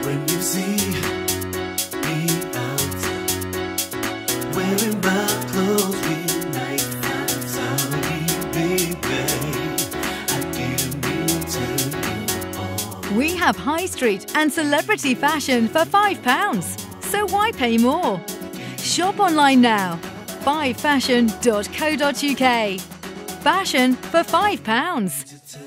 when you see me out wearing my clothes with night I'm sorry, baby, I didn't mean to turn you on. We have high street and celebrity fashion for £5, so why pay more? Shop online now. 5fashion.co.uk. Fashion for £5.